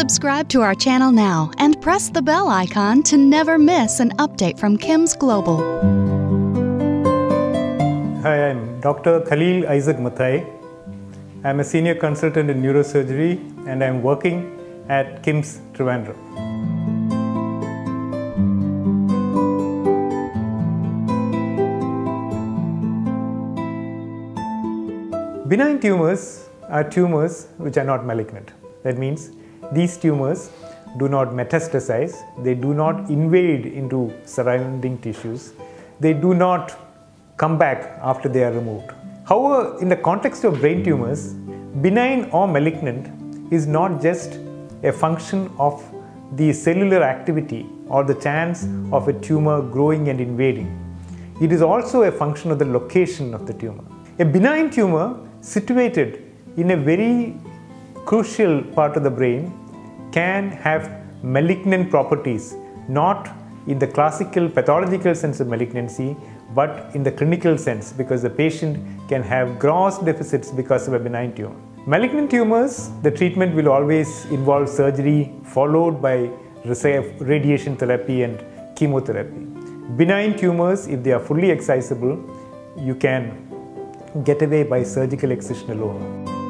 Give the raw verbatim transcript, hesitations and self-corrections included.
Subscribe to our channel now and press the bell icon to never miss an update from KIMS Global. Hi, I'm Doctor Khalil Isaac M. I'm a senior consultant in neurosurgery and I'm working at KIMS Trivandrum. Benign tumors are tumors which are not malignant. That means these tumors do not metastasize, they do not invade into surrounding tissues, they do not come back after they are removed. However, in the context of brain tumors, benign or malignant is not just a function of the cellular activity or the chance of a tumor growing and invading. It is also a function of the location of the tumor. A benign tumor situated in a very crucial part of the brain can have malignant properties, not in the classical pathological sense of malignancy, but in the clinical sense, because the patient can have gross deficits because of a benign tumor. Malignant tumors, the treatment will always involve surgery followed by radiation therapy and chemotherapy. Benign tumors, if they are fully excisable, you can get away by surgical excision alone.